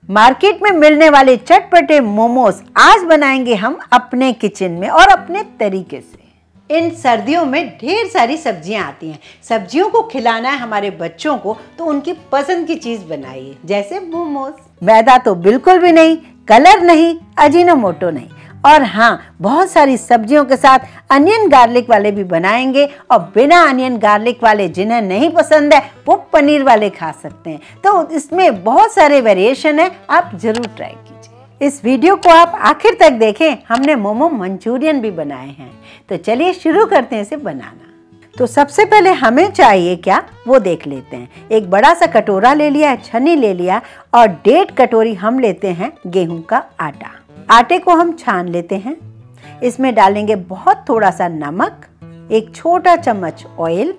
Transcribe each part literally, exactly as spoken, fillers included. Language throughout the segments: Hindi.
मार्केट में मिलने वाले चटपटे मोमोज आज बनाएंगे हम अपने किचन में और अपने तरीके से। इन सर्दियों में ढेर सारी सब्जियां आती हैं। सब्जियों को खिलाना है हमारे बच्चों को, तो उनकी पसंद की चीज बनाइए, जैसे मोमोज। मैदा तो बिल्कुल भी नहीं, कलर नहीं, अजीनोमोटो नहीं, और हाँ, बहुत सारी सब्जियों के साथ अनियन गार्लिक वाले भी बनाएंगे। और बिना अनियन गार्लिक वाले जिन्हें नहीं पसंद है वो पनीर वाले खा सकते हैं। तो इसमें बहुत सारे वेरिएशन है, आप जरूर ट्राई कीजिए। इस वीडियो को आप आखिर तक देखें, हमने मोमो मंचूरियन भी बनाए हैं। तो चलिए शुरू करते हैं इसे बनाना। तो सबसे पहले हमें चाहिए क्या, वो देख लेते हैं। एक बड़ा सा कटोरा ले लिया, छन्नी ले लिया, और डेढ़ कटोरी हम लेते हैं गेहूं का आटा। आटे को हम छान लेते हैं। इसमें डालेंगे बहुत थोड़ा सा नमक, एक छोटा चम्मच ऑयल,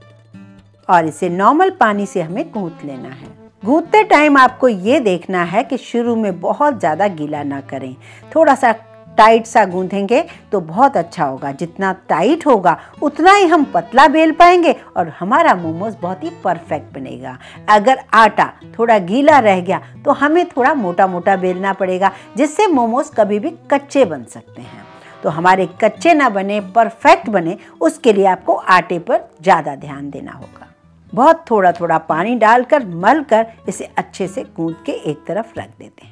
और इसे नॉर्मल पानी से हमें गूंथ लेना है। गूंथते टाइम आपको ये देखना है कि शुरू में बहुत ज़्यादा गीला ना करें, थोड़ा सा टाइट सा गूंथेंगे तो बहुत अच्छा होगा। जितना टाइट होगा उतना ही हम पतला बेल पाएंगे और हमारा मोमोज बहुत ही परफेक्ट बनेगा। अगर आटा थोड़ा गीला रह गया तो हमें थोड़ा मोटा मोटा बेलना पड़ेगा, जिससे मोमोज कभी भी कच्चे बन सकते हैं। तो हमारे कच्चे ना बने, परफेक्ट बने, उसके लिए आपको आटे पर ज़्यादा ध्यान देना होगा। बहुत थोड़ा थोड़ा पानी डालकर मल कर इसे अच्छे से गूंथ के एक तरफ रख देते हैं।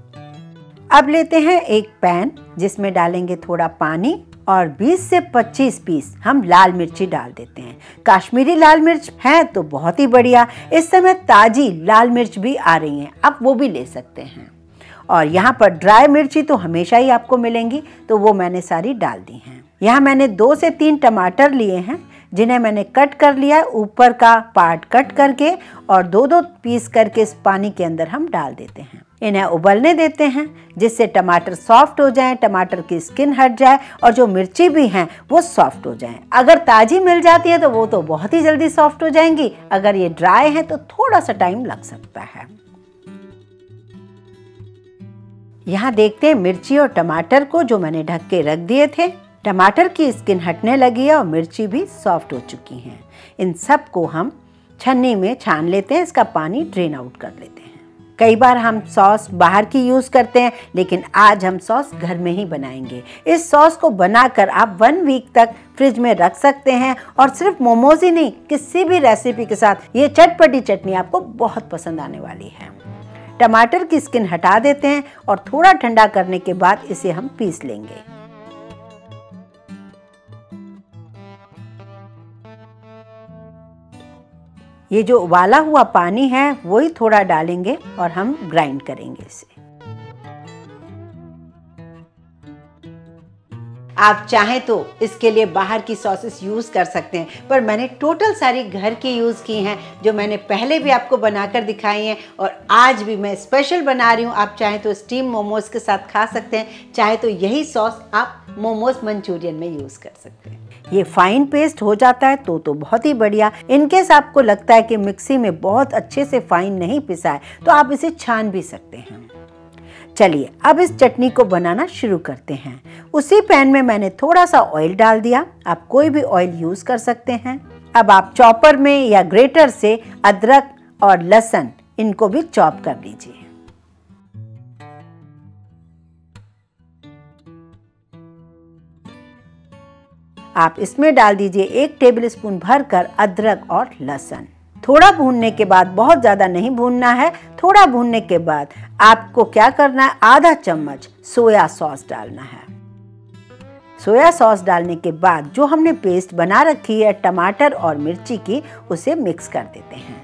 अब लेते हैं एक पैन, जिसमें डालेंगे थोड़ा पानी और बीस से पच्चीस पीस हम लाल मिर्ची डाल देते हैं। काश्मीरी लाल मिर्च है तो बहुत ही बढ़िया। इस समय ताजी लाल मिर्च भी आ रही हैं, आप वो भी ले सकते हैं। और यहाँ पर ड्राई मिर्ची तो हमेशा ही आपको मिलेंगी, तो वो मैंने सारी डाल दी हैं। यहाँ मैंने दो से तीन टमाटर लिए हैं, जिन्हें मैंने कट कर लिया है, ऊपर का पार्ट कट करके, और दो दो पीस करके इस पानी के अंदर हम डाल देते हैं। इन्हें उबलने देते हैं, जिससे टमाटर सॉफ्ट हो जाएं, टमाटर की स्किन हट जाए और जो मिर्ची भी हैं वो सॉफ्ट हो जाएं। अगर ताज़ी मिल जाती है तो वो तो बहुत ही जल्दी सॉफ्ट हो जाएंगी। अगर ये ड्राई है तो थोड़ा सा टाइम लग सकता है। यहाँ देखते हैं मिर्ची और टमाटर को, जो मैंने ढक के रख दिए थे। टमाटर की स्किन हटने लगी है और मिर्ची भी सॉफ्ट हो चुकी हैं। इन सब को हम छन्नी में छान लेते हैं, इसका पानी ड्रेन आउट कर लेते हैं। कई बार हम सॉस बाहर की यूज़ करते हैं, लेकिन आज हम सॉस घर में ही बनाएंगे। इस सॉस को बनाकर आप वन वीक तक फ्रिज में रख सकते हैं, और सिर्फ मोमोज ही नहीं, किसी भी रेसिपी के साथ ये चटपटी चटनी आपको बहुत पसंद आने वाली है। टमाटर की स्किन हटा देते हैं और थोड़ा ठंडा करने के बाद इसे हम पीस लेंगे। ये जो उबाला हुआ पानी है वही थोड़ा डालेंगे और हम ग्राइंड करेंगे इसे। आप चाहें तो इसके लिए बाहर की सॉसेस यूज़ कर सकते हैं, पर मैंने टोटल सारी घर की यूज़ की हैं, जो मैंने पहले भी आपको बनाकर दिखाई हैं और आज भी मैं स्पेशल बना रही हूँ। आप चाहें तो स्टीम मोमोज के साथ खा सकते हैं, चाहे तो यही सॉस आप मोमोज मंचूरियन में यूज़ कर सकते हैं। ये फाइन पेस्ट हो जाता है तो तो बहुत ही बढ़िया। इनकेस आपको लगता है कि मिक्सी में बहुत अच्छे से फाइन नहीं पिसा है तो आप इसे छान भी सकते हैं। चलिए अब इस चटनी को बनाना शुरू करते हैं। उसी पैन में मैंने थोड़ा सा ऑयल डाल दिया, आप कोई भी ऑयल यूज कर सकते हैं। अब आप चॉपर में या ग्रेटर से अदरक और लहसुन इनको भी चॉप कर लीजिए। आप इसमें डाल दीजिए एक टेबलस्पून भरकर अदरक और लहसुन। थोड़ा भूनने के बाद, बहुत ज़्यादा नहीं भूनना है, थोड़ा भूनने के बाद आपको क्या करना है, आधा चम्मच सोया सॉस डालना है। सोया सॉस डालने के बाद जो हमने पेस्ट बना रखी है टमाटर और मिर्ची की, उसे मिक्स कर देते हैं।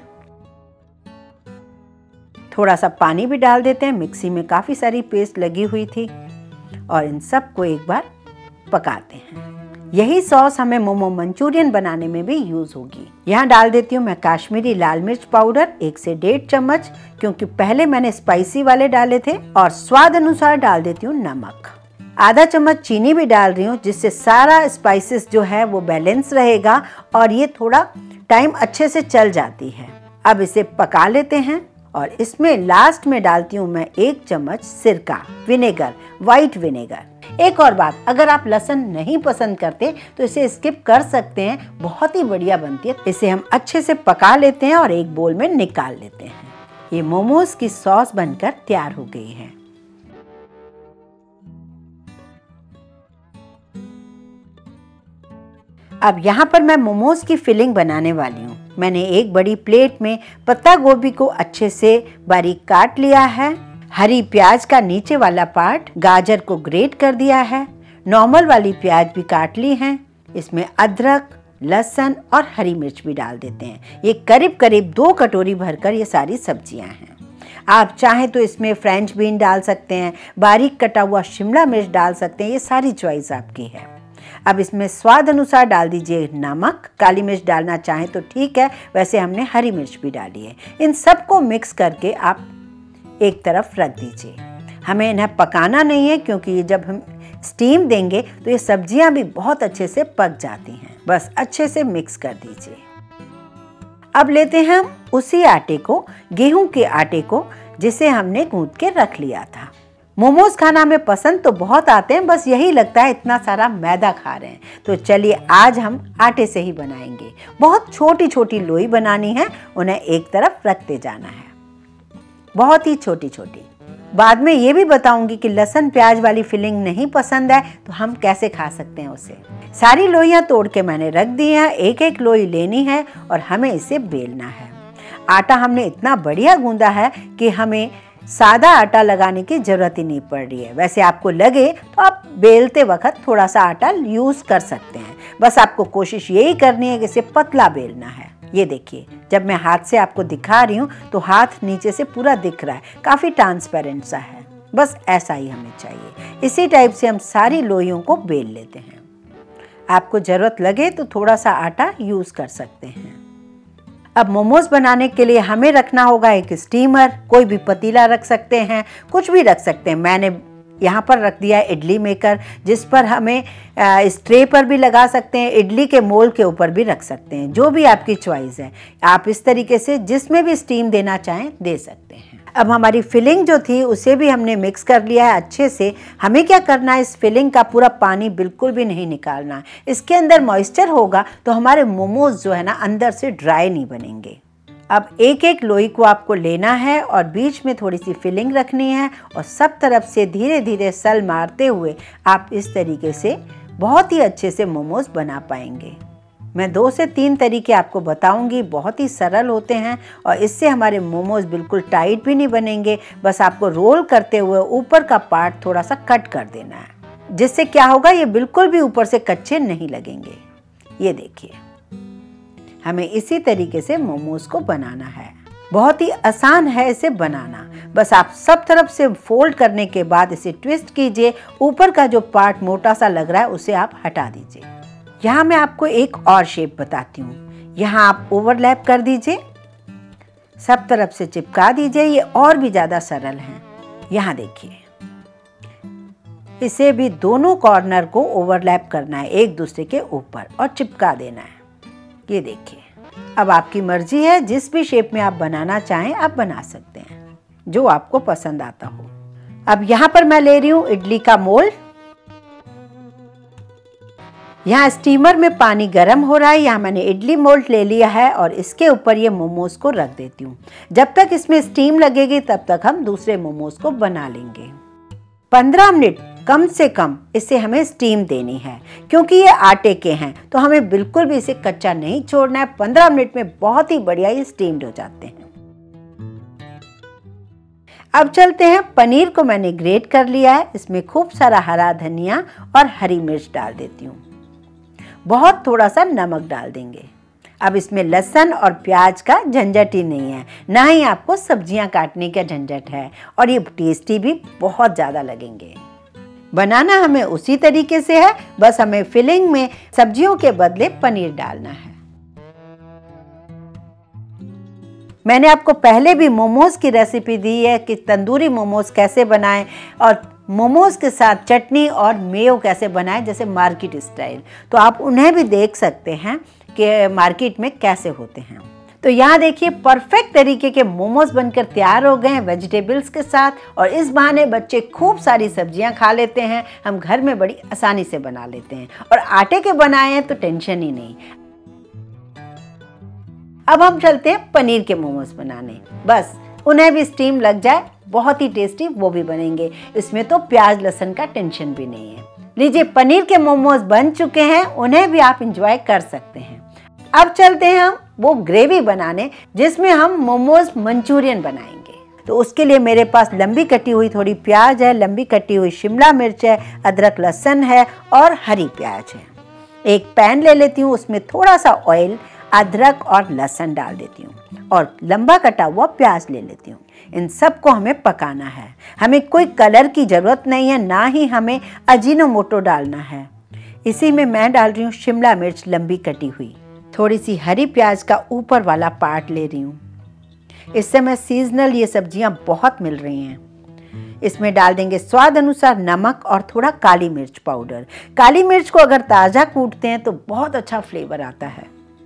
थोड़ा सा पानी भी डाल देते हैं, मिक्सी में काफ़ी सारी पेस्ट लगी हुई थी, और इन सब को एक बार पकाते हैं। यही सॉस हमें मोमो मंचूरियन बनाने में भी यूज होगी। यहाँ डाल देती हूँ मैं काश्मीरी लाल मिर्च पाउडर, एक से डेढ़ चम्मच, क्योंकि पहले मैंने स्पाइसी वाले डाले थे। और स्वाद अनुसार डाल देती हूँ नमक। आधा चम्मच चीनी भी डाल रही हूँ, जिससे सारा स्पाइसेस जो है वो बैलेंस रहेगा और ये थोड़ा टाइम अच्छे से चल जाती है। अब इसे पका लेते हैं, और इसमें लास्ट में डालती हूँ मैं एक चम्मच सिरका, विनेगर, व्हाइट विनेगर। एक और बात, अगर आप लहसुन नहीं पसंद करते तो इसे स्किप कर सकते हैं, बहुत ही बढ़िया बनती है। इसे हम अच्छे से पका लेते हैं और एक बोल में निकाल लेते हैं। ये मोमोज की सॉस बनकर तैयार हो गई है। अब यहाँ पर मैं मोमोज की फिलिंग बनाने वाली हूँ। मैंने एक बड़ी प्लेट में पत्ता गोभी को अच्छे से बारीक काट लिया है, हरी प्याज का नीचे वाला पार्ट, गाजर को ग्रेट कर दिया है, नॉर्मल वाली प्याज भी काट ली है। इसमें अदरक, लहसुन और हरी मिर्च भी डाल देते हैं। ये करीब करीब दो कटोरी भरकर ये सारी सब्जियां हैं। आप चाहें तो इसमें फ्रेंच बीन डाल सकते हैं, बारीक कटा हुआ शिमला मिर्च डाल सकते हैं, ये सारी चॉइस आपकी है। अब इसमें स्वाद अनुसार डाल दीजिए नमक, काली मिर्च डालना चाहें तो ठीक है, वैसे हमने हरी मिर्च भी डाली है। इन सबको मिक्स करके आप एक तरफ रख दीजिए। हमें इन्हें पकाना नहीं है, क्योंकि ये जब हम स्टीम देंगे तो ये सब्जियां भी बहुत अच्छे से पक जाती हैं। बस अच्छे से मिक्स कर दीजिए। अब लेते हैं हम उसी आटे को, गेहूं के आटे को, जिसे हमने गूंथ के रख लिया था। मोमोज खाना हमें पसंद तो बहुत आते हैं, बस यही लगता है इतना सारा मैदा खा रहे हैं। तो चलिए आज हम आटे से ही बनाएंगे। बहुत छोटी छोटी लोई बनानी है, उन्हें एक तरफ रखते जाना है, बहुत ही छोटी छोटी। बाद में ये भी बताऊंगी कि लहसुन प्याज वाली फिलिंग नहीं पसंद है तो हम कैसे खा सकते हैं उसे। सारी लोइयां तोड़ के मैंने रख दी हैं। एक एक लोई लेनी है और हमें इसे बेलना है। आटा हमने इतना बढ़िया गूंदा है कि हमें सादा आटा लगाने की जरूरत ही नहीं पड़ रही है। वैसे आपको लगे तो आप बेलते वक्त थोड़ा सा आटा यूज कर सकते हैं, बस आपको कोशिश यही करनी है कि इसे पतला बेलना है। ये देखिए, जब मैं हाथ से आपको दिखा रही हूँ तो हाथ नीचे से पूरा दिख रहा है, काफी ट्रांसपेरेंट सा है। बस ऐसा ही हमें चाहिए। इसी टाइप से हम सारी लोइयों को बेल लेते हैं। आपको जरूरत लगे तो थोड़ा सा आटा यूज कर सकते हैं। अब मोमोज बनाने के लिए हमें रखना होगा एक स्टीमर। कोई भी पतीला रख सकते हैं, कुछ भी रख सकते हैं। मैंने यहाँ पर रख दिया है इडली मेकर, जिस पर हमें इस ट्रे पर भी लगा सकते हैं, इडली के मोल्ड के ऊपर भी रख सकते हैं, जो भी आपकी चॉइस है। आप इस तरीके से जिसमें भी स्टीम देना चाहें दे सकते हैं। अब हमारी फिलिंग जो थी उसे भी हमने मिक्स कर लिया है अच्छे से। हमें क्या करना है, इस फिलिंग का पूरा पानी बिल्कुल भी नहीं निकालना। इसके अंदर मॉइस्चर होगा तो हमारे मोमोज जो है ना अंदर से ड्राई नहीं बनेंगे। अब एक एक लोई को आपको लेना है और बीच में थोड़ी सी फिलिंग रखनी है और सब तरफ से धीरे धीरे सल मारते हुए आप इस तरीके से बहुत ही अच्छे से मोमोज बना पाएंगे। मैं दो से तीन तरीके आपको बताऊंगी, बहुत ही सरल होते हैं और इससे हमारे मोमोज बिल्कुल टाइट भी नहीं बनेंगे। बस आपको रोल करते हुए ऊपर का पार्ट थोड़ा सा कट कर देना है, जिससे क्या होगा, ये बिल्कुल भी ऊपर से कच्चे नहीं लगेंगे। ये देखिए, हमें इसी तरीके से मोमोज को बनाना है। बहुत ही आसान है इसे बनाना। बस आप सब तरफ से फोल्ड करने के बाद इसे ट्विस्ट कीजिए। ऊपर का जो पार्ट मोटा सा लग रहा है उसे आप हटा दीजिए। यहाँ मैं आपको एक और शेप बताती हूँ। यहाँ आप ओवरलैप कर दीजिए, सब तरफ से चिपका दीजिए। ये और भी ज़्यादा सरल है। यहाँ देखिए, इसे भी दोनों कॉर्नर को ओवरलैप करना है एक दूसरे के ऊपर और चिपका देना है। ये देखिए, अब आपकी मर्जी है, जिस भी शेप में आप बनाना चाहें आप बना सकते हैं, जो आपको पसंद आता हो। अब यहाँ पर मैं ले रही हूँ इडली का मोल्ड। यहाँ स्टीमर में पानी गर्म हो रहा है। यहाँ मैंने इडली मोल्ड ले लिया है और इसके ऊपर ये मोमोज को रख देती हूँ। जब तक इसमें स्टीम लगेगी तब तक हम दूसरे मोमोज को बना लेंगे। पंद्रह मिनट कम से कम इसे हमें स्टीम देनी है, क्योंकि ये आटे के हैं तो हमें बिल्कुल भी इसे कच्चा नहीं छोड़ना है। पंद्रह मिनट में बहुत ही बढ़िया ये स्टीम्ड हो जाते हैं। अब चलते हैं, पनीर को मैंने ग्रेट कर लिया है। इसमें खूब सारा हरा धनिया और हरी मिर्च डाल देती हूँ। बहुत थोड़ा सा नमक डाल देंगे। अब इसमें लहसुन और प्याज का झंझट ही नहीं है, ना ही आपको सब्जियां काटने का झंझट है, और ये टेस्टी भी बहुत ज़्यादा लगेंगे। बनाना हमें उसी तरीके से है, बस हमें फिलिंग में सब्जियों के बदले पनीर डालना है। मैंने आपको पहले भी मोमोज की रेसिपी दी है कि तंदूरी मोमोज कैसे बनाएं और मोमोज के साथ चटनी और मेयो कैसे बनाएं, जैसे मार्केट स्टाइल। तो आप उन्हें भी देख सकते हैं कि मार्केट में कैसे होते हैं। तो यहाँ देखिए, परफेक्ट तरीके के मोमोज बनकर तैयार हो गए हैं वेजिटेबल्स के साथ, और इस बहाने बच्चे खूब सारी सब्जियां खा लेते हैं। हम घर में बड़ी आसानी से बना लेते हैं, और आटे के बनाए हैं तो टेंशन ही नहीं। अब हम चलते हैं पनीर के मोमोज बनाने। बस उन्हें भी स्टीम लग जाए, बहुत ही टेस्टी वो भी बनेंगे। इसमें तो प्याज लहसुन का टेंशन भी नहीं है। लीजिए, पनीर के मोमोज बन चुके हैं, उन्हें भी आप इंजॉय कर सकते हैं। अब चलते हैं हम वो ग्रेवी बनाने जिसमें हम मोमोज मंचूरियन बनाएंगे। तो उसके लिए मेरे पास लंबी कटी हुई थोड़ी प्याज है, लंबी कटी हुई शिमला मिर्च है, अदरक लहसुन है और हरी प्याज है। एक पैन ले लेती हूँ, उसमें थोड़ा सा ऑयल, अदरक और लहसुन डाल देती हूँ और लंबा कटा हुआ प्याज ले लेती हूँ। इन सबको हमें पकाना है। हमें कोई कलर की ज़रूरत नहीं है, ना ही हमें अजीनोमोटो डालना है। इसी में मैं डाल रही हूँ शिमला मिर्च लंबी कटी हुई, थोड़ी सी हरी प्याज का ऊपर वाला पार्ट ले रही हूँ। इस समय सीजनल ये सब्जियाँ बहुत मिल रही हैं। इसमें डाल देंगे स्वाद अनुसार नमक और थोड़ा काली मिर्च पाउडर। काली मिर्च को अगर ताज़ा कूटते हैं तो बहुत अच्छा फ्लेवर आता है।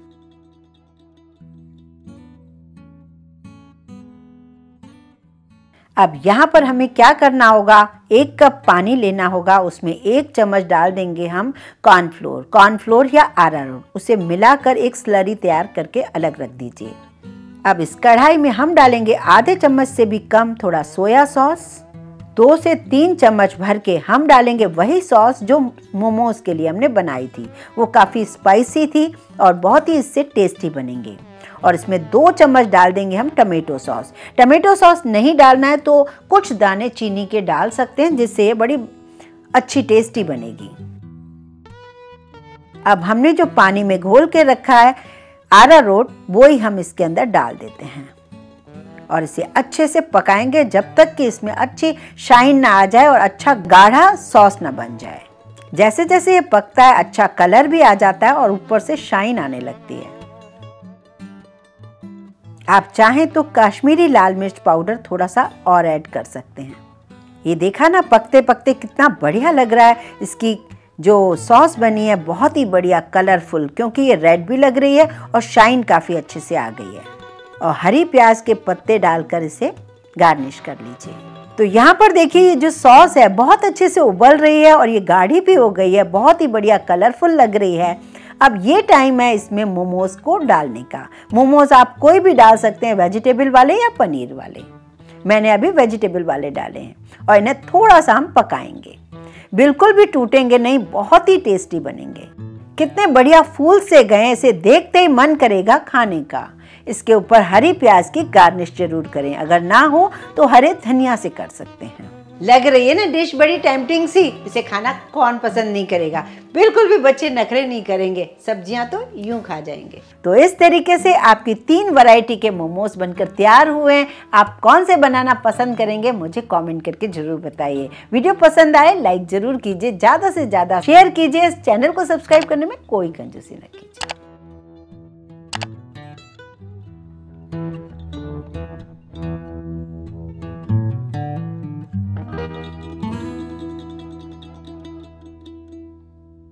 अब यहाँ पर हमें क्या करना होगा, एक कप पानी लेना होगा, उसमें एक चम्मच डाल देंगे हम कॉर्नफ्लोर कॉर्नफ्लोर या अरारोट, उसे मिलाकर एक स्लरी तैयार करके अलग रख दीजिए। अब इस कढ़ाई में हम डालेंगे आधे चम्मच से भी कम थोड़ा सोया सॉस। दो से तीन चम्मच भर के हम डालेंगे वही सॉस जो मोमोज के लिए हमने बनाई थी। वो काफ़ी स्पाइसी थी और बहुत ही इससे टेस्टी बनेंगे। और इसमें दो चम्मच डाल देंगे हम टमेटो सॉस। टमेटो सॉस नहीं डालना है तो कुछ दाने चीनी के डाल सकते हैं, जिससे ये बड़ी अच्छी टेस्टी बनेगी। अब हमने जो पानी में घोल के रखा है अरारोट, वो ही हम इसके अंदर डाल देते हैं और इसे अच्छे से पकाएंगे जब तक कि इसमें अच्छी शाइन ना आ जाए और अच्छा गाढ़ा सॉस ना बन जाए। जैसे जैसे ये पकता है अच्छा कलर भी आ जाता है और ऊपर से शाइन आने लगती है। आप चाहें तो कश्मीरी लाल मिर्च पाउडर थोड़ा सा और ऐड कर सकते हैं। ये देखा ना, पकते पकते कितना बढ़िया लग रहा है। इसकी जो सॉस बनी है बहुत ही बढ़िया कलरफुल, क्योंकि ये रेड भी लग रही है और शाइन काफ़ी अच्छे से आ गई है। और हरी प्याज के पत्ते डालकर इसे गार्निश कर लीजिए। तो यहाँ पर देखिए, ये जो सॉस है बहुत अच्छे से उबल रही है और ये गाढ़ी भी हो गई है, बहुत ही बढ़िया कलरफुल लग रही है। अब ये टाइम है इसमें मोमोज को डालने का। मोमोज आप कोई भी डाल सकते हैं, वेजिटेबल वाले या पनीर वाले। मैंने अभी वेजिटेबल वाले डाले हैं और इन्हें थोड़ा सा हम पकाएंगे। बिल्कुल भी टूटेंगे नहीं, बहुत ही टेस्टी बनेंगे। कितने बढ़िया फूल से गए, इसे देखते ही मन करेगा खाने का। इसके ऊपर हरी प्याज की गार्निश जरूर करें, अगर ना हो तो हरे धनिया से कर सकते हैं। लग रही है ना डिश बड़ी टेम्पटिंग सी। इसे खाना कौन पसंद नहीं करेगा। बिल्कुल भी बच्चे नखरे नहीं करेंगे, सब्जियां तो यूं खा जाएंगे। तो इस तरीके से आपकी तीन वैरायटी के मोमोज बनकर तैयार हुए हैं। आप कौन से बनाना पसंद करेंगे मुझे कमेंट करके जरूर बताइए। वीडियो पसंद आए लाइक जरूर कीजिए, ज्यादा से ज्यादा शेयर कीजिए। इस चैनल को सब्सक्राइब करने में कोई कंजूसी न कीजिए।